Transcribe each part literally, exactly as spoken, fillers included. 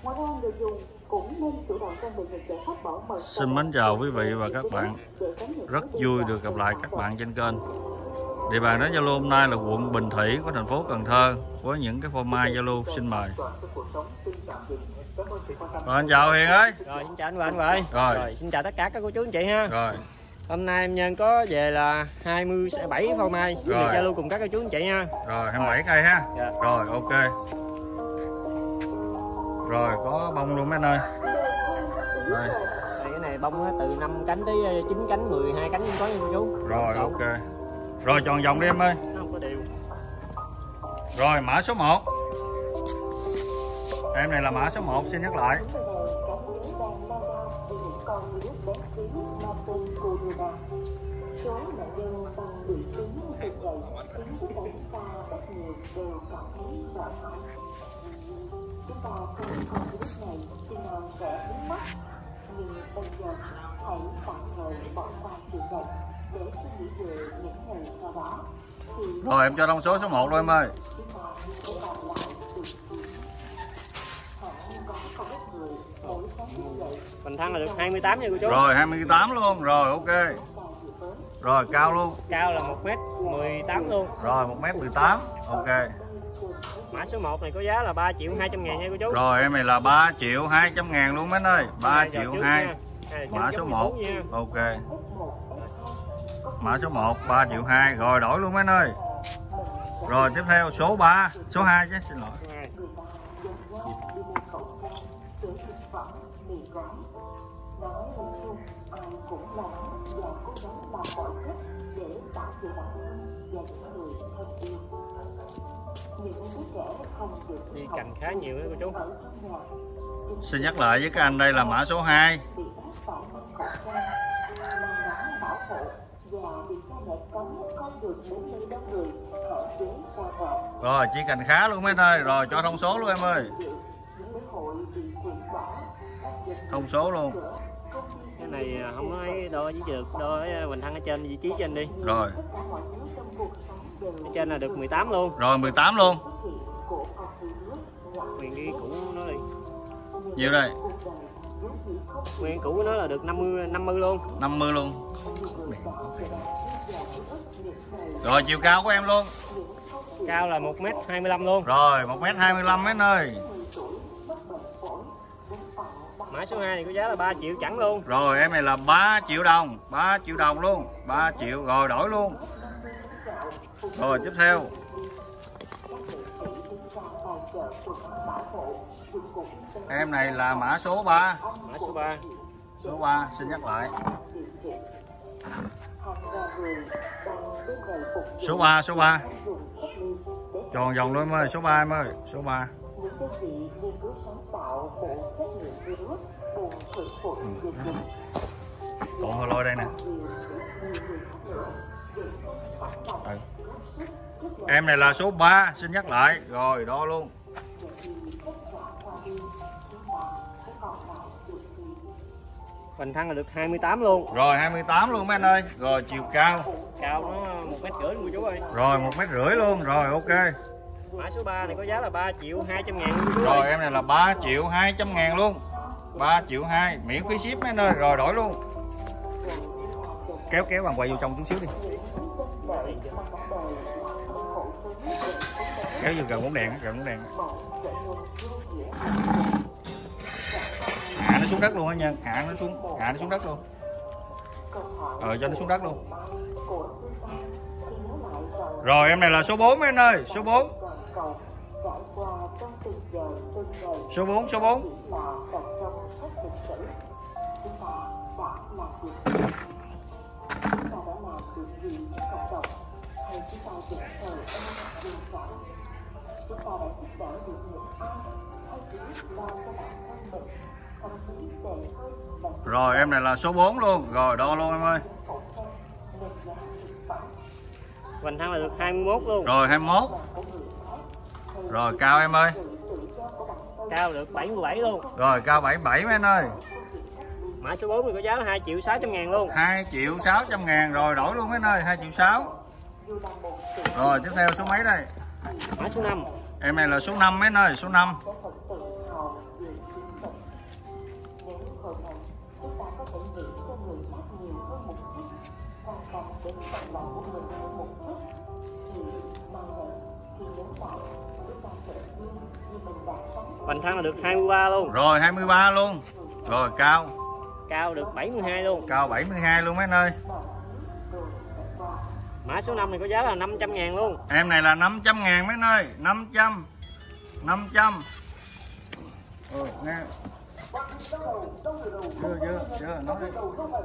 Ngoài ra người dùng cũng nên chủ động trang bị những giải pháp bảo mật. Xin mến chào quý vị và các bạn. Rất vui được gặp lại các bạn trên kênh. Địa bàn đến Zalo hôm nay là quận Bình Thủy của thành phố Cần Thơ với những cái phô mai Zalo. Xin mời. Rồi anh chào Hiền ơi. Rồi xin chào anh và anh vậy. Rồi. Rồi xin chào tất cả các cô chú anh chị ha. Rồi. Hôm nay em Nhân có về là hai mươi bảy phô mai với Zalo cùng các cô chú anh chị nha. Rồi hai mươi bảy cây ha. Dạ. Rồi ok. Rồi có bông luôn mấy anh ơi. Đây. Đây, cái này bông từ năm cánh tới chín cánh, mười hai cánh cũng có nha cô chú. Rồi ok. Rồi tròn vòng đi em ơi. Nó không có đều. Rồi mã số một. Em này là mã số một, xin nhắc lại. Số nạn nhân đang bị cứng từ dậy khiến tất cả chúng ta rất nhiều đều cảm thấy sợ hãi. Chúng ta không còn virus này khi nào sẽ biến mất, nhưng bây giờ hãy tạm thời bỏ qua chuyện này để suy nghĩ về những ngày sau đó. Thì Rồi em cho thông số số một luôn em ơi. chúng ta sẽ làm lại được chuyện. Hẳn có không ít người mỗi sáng thức dậy Mình thăng là được hai mươi tám nha cô chú. Rồi hai mươi tám luôn. Rồi ok. Rồi cao luôn. Cao là một mét mười tám luôn. Rồi một mét mười tám. Ok. Mã số một này có giá là ba triệu hai trăm ngàn nha cô chú. Rồi em này là ba triệu hai trăm ngàn luôn mấy anh ơi. ba triệu hai. Mã số một. Ok. Mã số một ba triệu hai. Rồi đổi luôn mấy anh ơi. Rồi tiếp theo số ba, số hai chứ, xin lỗi. nói chung ai cũng làm và cố gắng làm mọi cách để bảo vệ bản thân và những người thân yêu. Những đứa trẻ không được Đi cành khá nhiều đó cô chú. ở trong nhà. Xin nhắc lại với các anh, đây là mã số hai. Bị bắt phải mang khẩu trang, mang nắng bảo hộ và bị cha mẹ cấm con được đến nơi đông người, hạn chế ra ngoài. Rồi chỉ cành khá luôn mấy anh ơi. Rồi cho thông số luôn em ơi. Những lễ hội bị hủy bỏ, Thông số luôn. Cái này không có ấy đo với được, đo Bình Thăng ở trên vị trí trên đi. Rồi. Ở trên là được mười tám luôn. Rồi mười tám luôn. Nguyên cái cũ nó đi. Nhiêu đây? Nguyên cũ của nó là được năm mươi năm mươi luôn. năm mươi luôn. Rồi chiều cao của em luôn. Cao là một mét hai mươi lăm luôn. Rồi một mét hai mươi lăm mấy anh ơi. Mã số hai này có giá là ba triệu chẳng luôn. Rồi em này là ba triệu đồng. ba triệu đồng luôn. ba triệu rồi đổi luôn. Rồi tiếp theo. Em này là mã số ba. Mã số ba. Số ba xin nhắc lại. Số ba, số ba. Tròn vòng luôn em ơi, số ba em ơi, số ba. Còn hồ lôi đây nè. Ừ. Em này là số ba, xin nhắc lại. Rồi đo luôn. Bình Thăng là được hai mươi tám luôn. Rồi hai mươi tám luôn mấy anh ơi. Rồi chiều cao. Cao nó một mét rưỡi luôn cô chú ơi. Rồi một mét rưỡi luôn. Rồi ok. Mã số ba này có giá là ba triệu hai trăm ngàn luôn. Rồi em này là ba triệu hai trăm ngàn luôn. ba triệu hai, miễn phí ship mấy anh ơi. Rồi đổi luôn. Kéo kéo bằng quay vô trong chút xíu đi. Kéo vô gần bóng đèn, gần bóng đèn. Hạ nó xuống đất luôn á nha, hạ nó xuống, hạ nó xuống đất luôn. Ờ cho nó xuống đất luôn. Rồi em này là số bốn mấy anh ơi, số bốn. Số bốn, số bốn. Rồi em này là số bốn luôn. Rồi đo luôn em ơi. Bình Thăng là được hai mươi mốt luôn. Rồi hai mươi mốt. Rồi cao em ơi. Cao được bảy mươi bảy luôn. Rồi cao bảy mươi bảy mấy anh ơi. Mã số bốn thì có giá là hai triệu sáu trăm ngàn luôn. hai triệu sáu trăm ngàn. Rồi đổi luôn mấy anh ơi, hai triệu sáu. Rồi tiếp theo số mấy đây? Mã số năm. Em này là số năm mấy anh ơi, số năm. có thể nghĩ cho người khác nhiều hơn một chút, quan tâm đến phần lòng của mình hơn một chút, thì mai này khi nhớ lại chúng ta sẽ vui như mình đã sống. Hoành thăng là được hai mươi ba luôn. Rồi hai mươi ba luôn. Rồi cao. Cao được bảy mươi hai luôn. Cao bảy mươi hai luôn mấy anh ơi. Mã số năm này có giá là năm trăm ngàn luôn. Em này là năm trăm ngàn mấy anh ơi. năm trăm. năm trăm. Ừ, nghe. Chưa, chưa, chưa, nói đi.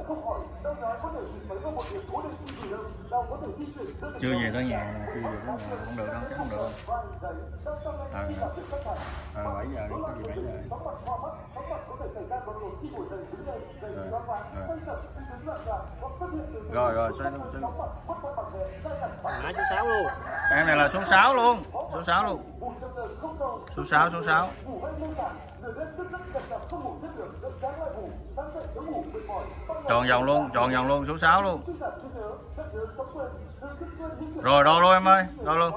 Chưa về tới nhà nè, chưa về tới nhà, không được đâu, chắc không được. Ờ, ờ, bảy giờ đi, có gì bảy giờ đi. Rồi, rồi, xoay luôn, xoay luôn. Mã số sáu luôn. Em này là số sáu luôn, số sáu luôn. Số sáu, số sáu. Tròn vòng luôn, tròn vòng luôn, số sáu luôn. Rồi đo luôn em ơi, đo luôn.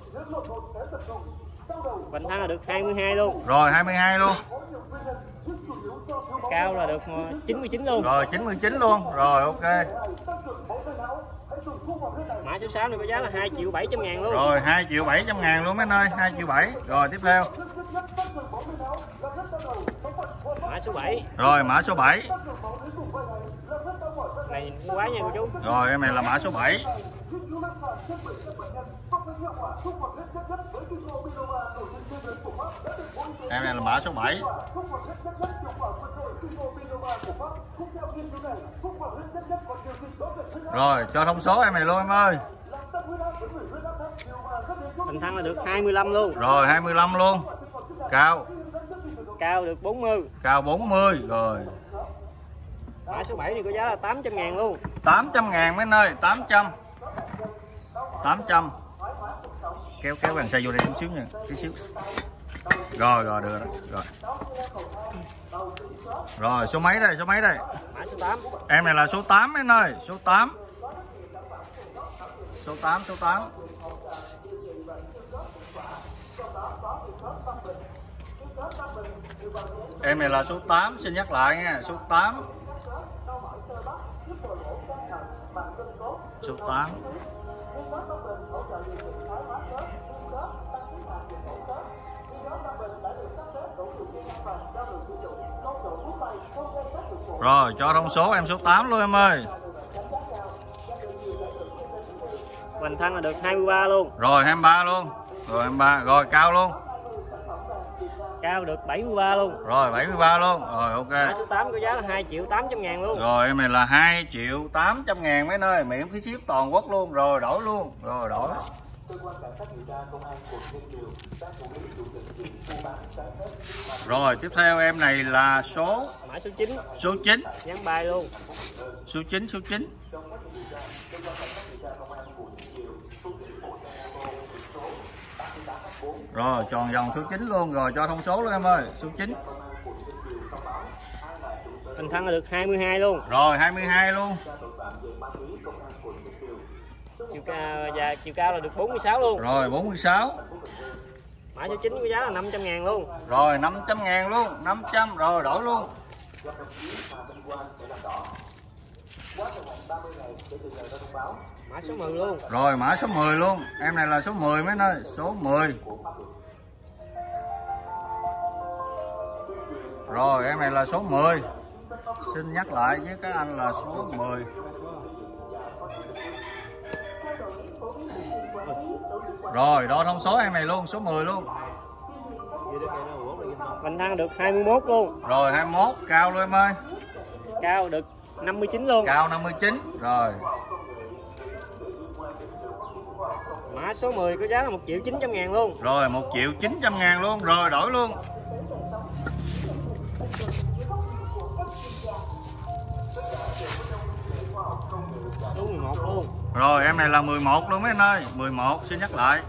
Hoành thăng là được hai mươi hai luôn. Rồi hai mươi hai luôn. Cao là được chín mươi chín luôn. Rồi chín mươi chín luôn. Rồi ok. Mã số sáu này có giá là hai triệu bảy trăm ngàn luôn. Rồi hai triệu bảy trăm ngàn luôn mấy anh ơi, hai triệu bảy. Rồi tiếp theo. Mã số bảy. Rồi mã số bảy. Này quá nha cô chú. Rồi em này là mã số bảy. Em này là mã số bảy. Rồi cho thông số em này luôn em ơi. Hoành thăng là được hai mươi lăm luôn. Rồi hai mươi lăm luôn. Cao. Cao được bốn mươi. Cao bốn mươi. Rồi. Mã số bảy này có giá là tám trăm ngàn luôn. tám trăm ngàn mấy anh ơi, tám trăm. tám trăm. Kéo kéo bàn xe vô đây chút xíu nha, chút xíu. Rồi rồi được rồi. Rồi. Rồi số mấy đây, số mấy đây? Mã số tám. Em này là số tám mấy anh ơi, số tám. Số tám, số tám. Em này là số tám, xin nhắc lại nha, số tám. Số tám. Rồi cho thông số em số tám luôn em ơi. Hoành thăng là được hai mươi ba luôn. Rồi hai mươi ba luôn. Rồi hai mươi ba. Rồi cao luôn. Cao được bảy mươi ba luôn. Rồi bảy mươi ba luôn. Rồi ok. Mã số tám có giá là hai triệu tám trăm ngàn luôn. Rồi em này là hai triệu tám trăm ngàn mấy nơi, miễn phí ship toàn quốc luôn. Rồi đổi luôn. Rồi đổi. Rồi tiếp theo em này là số Mã số chín. Số chín. Dán bài luôn. Số chín, số chín. Rồi tròn vòng số chín luôn. Rồi cho thông số luôn em ơi. Số chín. Hoành thăng là được hai mươi hai luôn. Rồi hai mươi hai luôn. Chiều cao và chiều cao là được bốn mươi sáu luôn. Rồi bốn mươi sáu. Mã số chín có giá là năm trăm ngàn luôn. Rồi năm trăm ngàn luôn. năm trăm. Rồi đổi luôn. Mã số mười luôn. Rồi mã số mười luôn. Em này là số mười mấy anh ơi. Số mười. Rồi em này là số mười. Xin nhắc lại với các anh là số mười. Rồi đo thông số em này luôn. Số mười luôn. Hoành thăng được hai mươi mốt luôn. Rồi hai mươi mốt. Cao luôn em ơi. Cao được năm mươi chín luôn. Cao năm mươi chín. Rồi. Mã số mười có giá là một triệu chín trăm ngàn luôn. Rồi một triệu chín trăm ngàn luôn. Rồi đổi luôn. Số mười một luôn. Rồi em này là mười một luôn mấy anh ơi. mười một xin nhắc lại.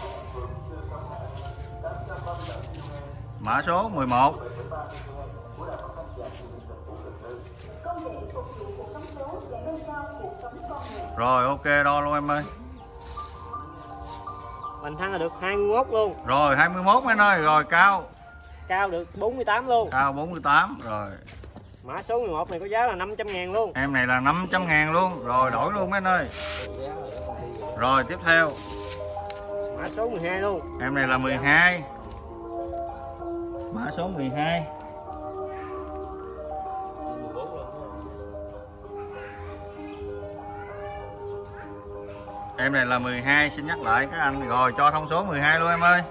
Mã số mười một. Rồi ok đo luôn em ơi. Hoành thăng là được hai mươi mốt luôn. Rồi hai mươi mốt mấy anh ơi. Rồi cao. Cao được bốn mươi tám luôn. Cao bốn mươi tám. Rồi. Mã số mười một này có giá là năm trăm ngàn luôn. Em này là năm trăm ngàn luôn. Rồi đổi luôn mấy anh ơi. Rồi tiếp theo. Mã số mười hai luôn. Em này là mười hai. Mã số mười hai. Em này là mười hai, xin nhắc lại các anh. Rồi cho thông số mười hai luôn em ơi.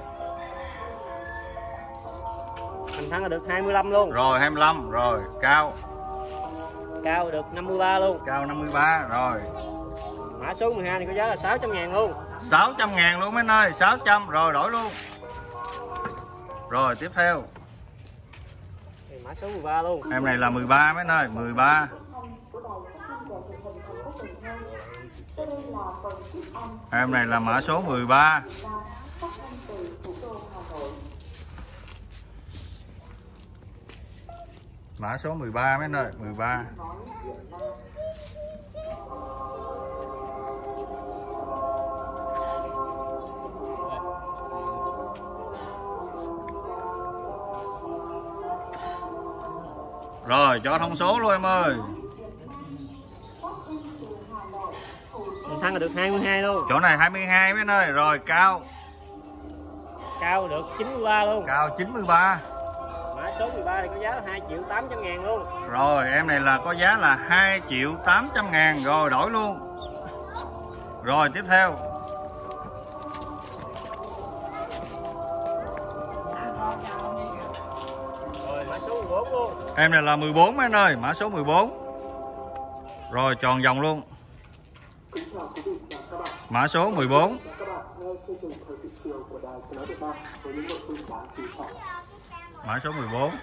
Mình thắng là được hai mươi lăm luôn. Rồi hai mươi lăm. Rồi cao. Cao được năm mươi ba luôn. Cao năm mươi ba. Rồi. Mã số mười hai này có giá là sáu trăm ngàn luôn. sáu trăm ngàn luôn mấy anh ơi. sáu trăm. Rồi đổi luôn. Rồi tiếp theo. Mã số mười ba luôn. Em này là mười ba mấy anh ơi. mười ba. Em này là mã số mười ba. Mã số mười ba mấy anh ơi. mười ba. Rồi cho thông số luôn em ơi. Mình thắng là được hai mươi hai luôn. Chỗ này hai mươi hai mấy anh ơi. Rồi cao. Cao được chín mươi ba luôn. Cao chín mươi ba. Mã số mười ba này có giá là hai triệu tám trăm ngàn luôn. Rồi em này là có giá là hai triệu tám trăm ngàn. Rồi đổi luôn. Rồi tiếp theo. Rồi mã số mười bốn luôn. Em này là mười bốn mấy anh ơi. Mã số mười bốn. Rồi tròn vòng luôn. Mã số mười bốn. Mã số mười bốn.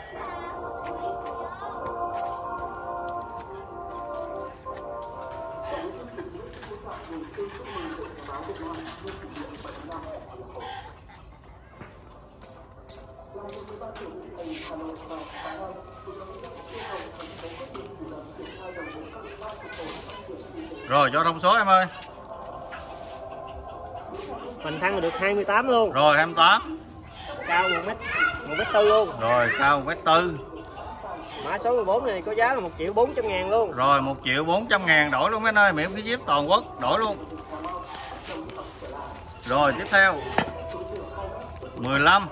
Rồi cho thông số em ơi. Mình thắng là được hai mươi tám luôn. Rồi hai mươi tám. Cao một mét một mét tư luôn. Rồi cao một mét tư. Mã số mười bốn này có giá là một triệu bốn trăm ngàn luôn. Rồi một triệu bốn trăm ngàn đổi luôn mấy anh ơi. Miễn phí ship toàn quốc. Đổi luôn. Rồi tiếp theo. mười lăm.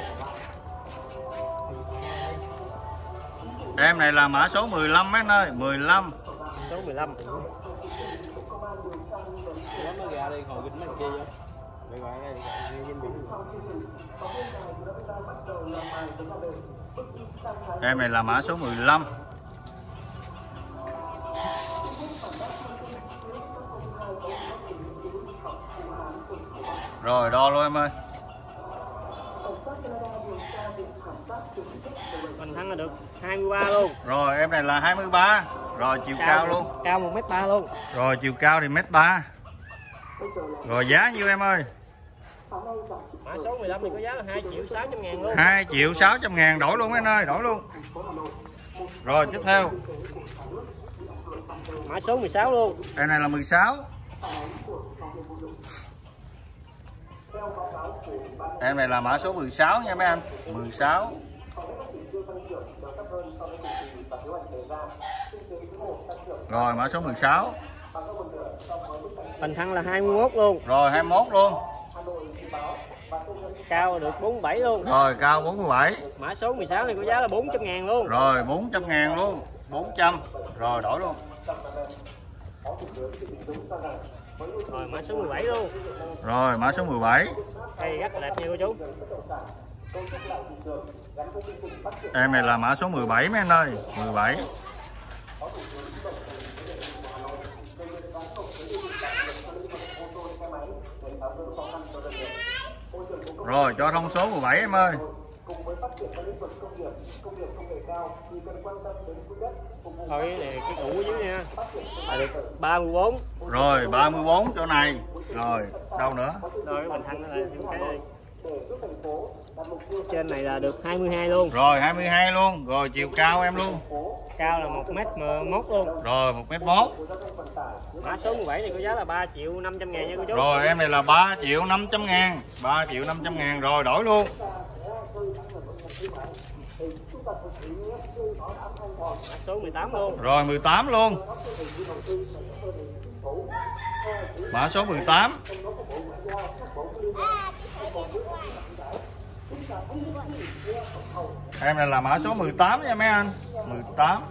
Em này là mã số mười lăm mấy anh ơi. mười lăm. Số mười lăm. Em này là mã số mười lăm. Rồi đo luôn em ơi. Mình thắng là được hai mươi ba luôn. Rồi em này là hai mươi ba. Rồi chiều cao, cao luôn. Cao một mét ba luôn. Rồi chiều cao thì mét ba. Rồi giá nhiêu em ơi? Mã số mười lăm thì có giá là hai triệu sáu trăm ngàn luôn. hai triệu sáu trăm ngàn đổi luôn em ơi, đổi luôn. Rồi tiếp theo. Mã số mười sáu luôn. Em này là mười sáu. Em này là mã số mười sáu nha mấy anh. mười sáu. Rồi mã số mười sáu. Phần thân là hai mươi mốt luôn. Rồi hai mươi mốt luôn. Cao được bốn mươi bảy luôn. Rồi cao bốn mươi bảy. Mã số mười sáu này có giá là bốn trăm ngàn luôn. Rồi bốn trăm ngàn luôn. bốn trăm. Rồi đổi luôn. Rồi mã số mười bảy luôn. Rồi mã số mười bảy. Đây rất là đẹp nha cô chú. Em này là mã số mười bảy mấy anh ơi. mười bảy. Rồi cho thông số mười bảy em ơi. Thôi này cái cũ ở dưới nha. Là được ba mươi bốn. Rồi ba mươi bốn chỗ này. Rồi đâu nữa? Rồi cái bình thân là những cái này. Trên này là được hai mươi hai luôn. Rồi hai mươi hai luôn. Rồi chiều cao em luôn. Cao là một mét mốt luôn. Rồi một mét mốt. Mã số mười bảy này có giá là ba triệu năm trăm ngàn nha cô chú. Rồi em này là ba triệu năm trăm ngàn. ba triệu năm trăm ngàn rồi đổi luôn. Mã số mười tám luôn. Rồi mười tám luôn. Mã số mười tám. Em này là mã số mười tám nha mấy anh. mười tám.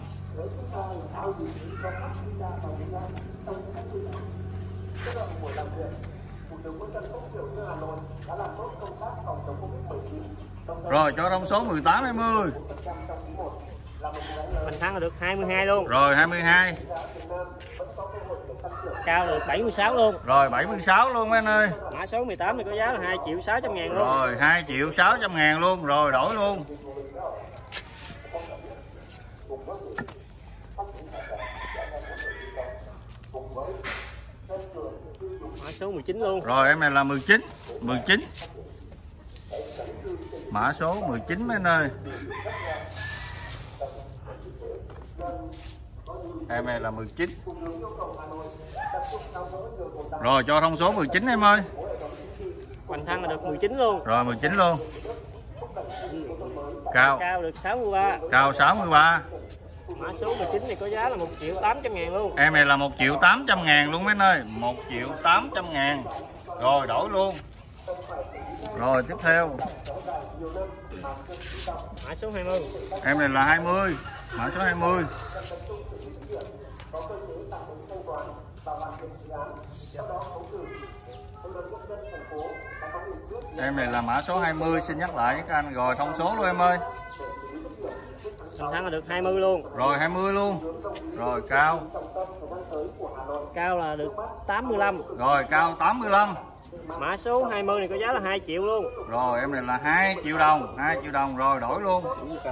Rồi cho thông số mười tám hai mươi. Mình thắng là được hai mươi hai luôn. Rồi hai mươi hai. Cao được bảy mươi sáu luôn. Rồi bảy mươi sáu luôn mấy anh ơi. Mã số mười tám thì có giá là hai triệu sáu trăm ngàn luôn. Rồi hai triệu sáu trăm ngàn luôn. Rồi đổi luôn. Mã số mười chín luôn. Rồi em này là mười chín. mười chín. Mã số mười chín mấy anh ơi. Em này là mười chín. Rồi cho thông số mười chín em ơi. Hoành Thăng là được mười chín luôn. Rồi mười chín luôn. Cao. Cao được sáu mươi ba. Cao sáu mươi ba. Mã số mười chín này có giá là một triệu tám trăm ngàn luôn. Em này là một triệu tám trăm ngàn luôn mấy anh ơi. một triệu tám trăm ngàn. Rồi đổi luôn. Rồi tiếp theo. Mã số hai mươi. Em này là hai mươi. Mã số hai mươi. Em này là mã số hai mươi, xin nhắc lại với các anh. Rồi thông số luôn em ơi. Hoành Thăng là được hai mươi luôn. Rồi hai mươi luôn. Rồi cao. Cao là được tám mươi lăm. Rồi cao tám mươi lăm. Mã số hai mươi này có giá là hai triệu luôn. Rồi em này là hai triệu đồng. hai triệu đồng rồi đổi luôn.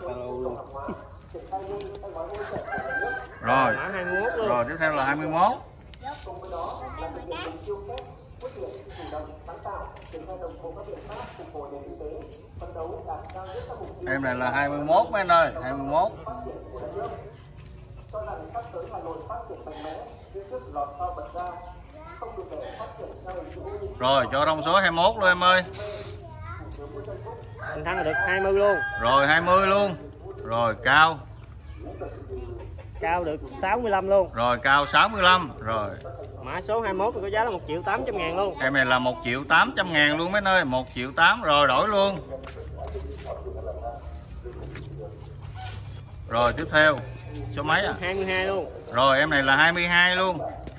Rồi. Mã hai mươi mốt luôn. Rồi tiếp theo là hai mươi mốt. Em này là hai mươi mốt mấy anh ơi. hai mươi mốt. Rồi cho thông số hai mươi mốt luôn em ơi. Hoành Thăng là được hai mươi luôn. Rồi hai mươi luôn. Rồi cao. Cao được sáu mươi lăm luôn. Rồi cao sáu mươi lăm. Rồi. Mã số hai mươi mốt thì có giá là một triệu tám trăm ngàn luôn. Em này là một triệu tám trăm ngàn luôn mấy anh ơi. một triệu tám. Rồi đổi luôn. Rồi tiếp theo. Số mấy à? hai mươi hai luôn. Rồi em này là hai mươi hai luôn.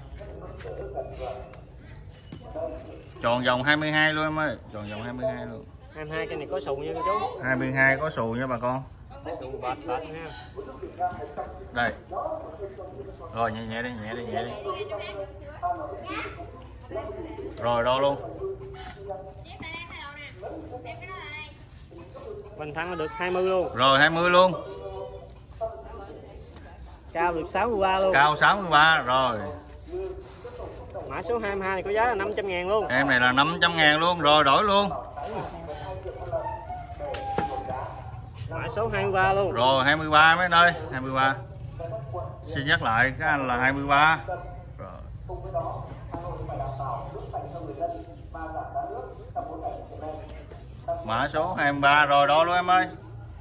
Tròn vòng hai mươi hai luôn em ơi. Tròn vòng hai mươi hai luôn. hai mươi hai cái này có xù nha chú. hai mươi hai có xù nha bà con. Xù bệt bệt nha. Đây. Rồi nhẹ nhẹ đi, nhẹ đi, nhẹ đi. Rồi đo luôn. Hoành Thăng là được hai mươi luôn. Rồi hai mươi luôn. Cao được sáu mươi ba luôn. Cao sáu mươi ba. Rồi. Mã số hai mươi hai này có giá là năm trăm ngàn luôn. Em này là năm trăm ngàn luôn. Rồi đổi luôn. Mã số hai mươi ba luôn. Rồi hai mươi ba mấy anh ơi. hai mươi ba. Xin nhắc lại các anh là hai mươi ba. Rồi. Mã số hai mươi ba. Rồi đo luôn em ơi.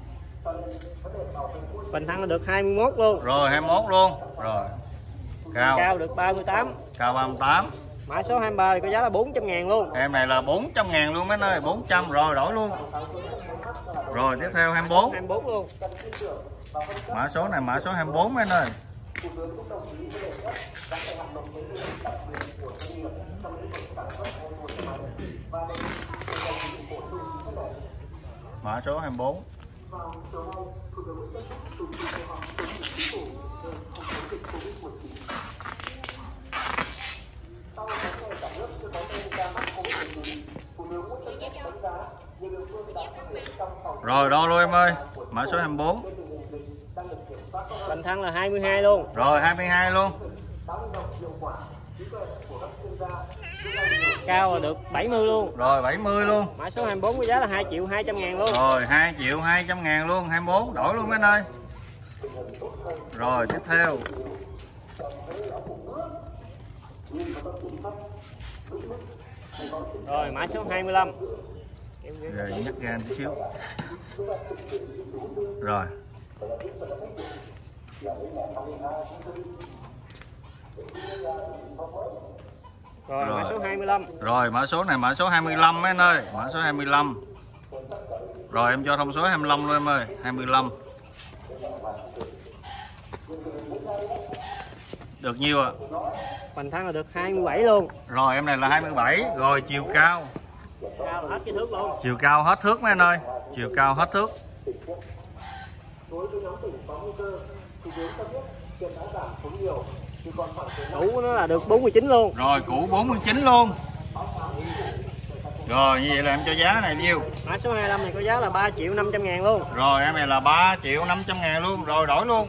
Hoành Thăng là được hai mươi mốt luôn. Rồi hai mươi mốt luôn. Rồi. Cao. Cao được ba mươi tám. Cao ba mươi tám. Mã số hai mươi ba thì có giá là bốn trăm ngàn luôn. Em này là bốn trăm ngàn luôn mấy anh ơi. bốn trăm. Rồi đổi luôn. Rồi tiếp theo hai mươi bốn. hai mươi bốn luôn. Mã số này mã số hai mươi bốn mấy anh ơi. Mã số hai mươi bốn. Rồi đo luôn em ơi. Mã số hai mươi bốn. Hoành Thăng là hai mươi hai luôn. Rồi hai mươi hai luôn. Cao là được bảy mươi luôn. Rồi bảy mươi luôn. Mã số hai mươi bốn có giá là hai triệu hai trăm ngàn luôn. Rồi hai triệu hai trăm ngàn luôn. hai mươi bốn đổi luôn mấy anh ơi. Rồi tiếp theo. Rồi mã số hai mươi lăm. Rồi nhắc gan tí xíu. Rồi. Rồi, Rồi. mã số hai mươi lăm. Rồi mã số này mã số hai mươi lăm mấy anh ơi, mã số hai mươi lăm. Rồi em cho thông số hai mươi lăm luôn em ơi, hai mươi lăm. Được nhiêu ạ? À? Hoành thăng là được hai mươi bảy luôn. Rồi em này là hai mươi bảy. Rồi chiều cao. Cao là hết cái thước luôn. Chiều cao hết thước mấy anh ơi. Chiều cao hết thước. Cũ nó là được bốn mươi chín luôn. Rồi cũ bốn mươi chín luôn. Rồi như vậy là em cho giá này nhiêu? Mã số hai mươi lăm này có giá là ba triệu năm trăm ngàn luôn. Rồi em này là ba triệu năm trăm ngàn luôn. Rồi đổi luôn.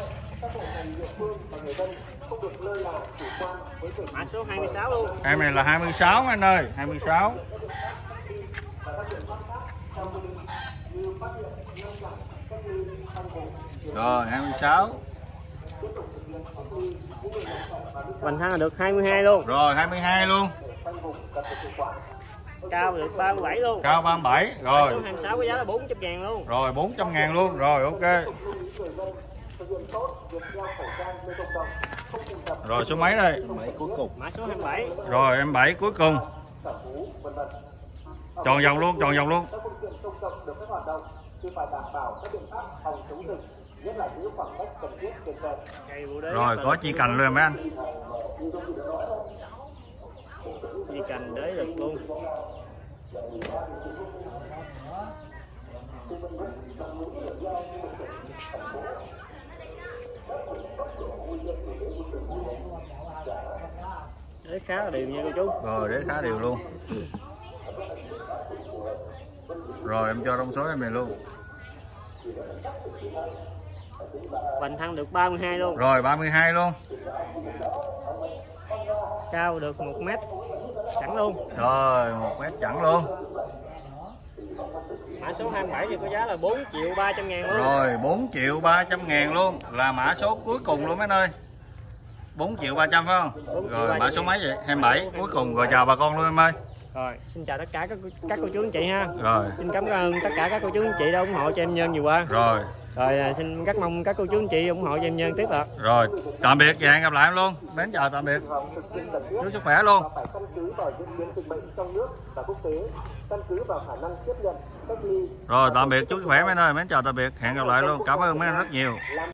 Mã số hai mươi sáu luôn. Em này là hai mươi sáu anh ơi, hai mươi sáu. Rồi hai mươi sáu. Hoành thăng là được hai mươi hai luôn. Rồi hai mươi hai luôn. Cao được ba mươi bảy luôn. Cao ba mươi bảy. Mã Rồi. số hai mươi sáu có giá là bốn trăm ngàn luôn. Rồi bốn trăm ngàn luôn. Rồi ok. Rồi số mấy đây? Cuối cùng. Mã số hai mươi bảy. Rồi em bảy cuối cùng. Tròn vòng luôn, tròn vòng luôn. Rồi có chi cành luôn mấy anh. Chi cành đế được luôn. Đế khá là đều nha cô chú. Rồi đế khá đều luôn. Rồi em cho thông số em này luôn. Hoành thăng được ba mươi hai luôn. Rồi ba mươi hai luôn. Cao được một mét chẳng luôn. Rồi một mét chẳng luôn. Mã số hai mươi bảy thì có giá là bốn triệu ba trăm ngàn luôn. Rồi bốn triệu ba trăm ngàn luôn. Là mã số cuối cùng luôn mấy anh ơi. bốn triệu ba trăm phải không? Rồi mã số mấy vậy? hai mươi bảy cuối cùng. Rồi chào bà con luôn em ơi. Rồi xin chào tất cả các các cô chú anh chị ha. Rồi. Xin cảm ơn tất cả các cô chú anh chị đã ủng hộ cho em Nhân vừa qua. Rồi. Rồi xin rất mong các cô chú anh chị ủng hộ cho em Nhân tiếp ạ. Rồi tạm biệt và hẹn gặp lại em luôn. Mến chào tạm biệt. Chú sức khỏe luôn. Phải căn cứ vào diễn biến dịch bệnh trong nước và quốc tế, căn cứ vào khả năng tiếp nhận, cách ly. Rồi tạm biệt chú sức khỏe mấy anh ơi. Mến chào tạm biệt. Hẹn gặp lại luôn. Cảm ơn mấy anh rất nhiều.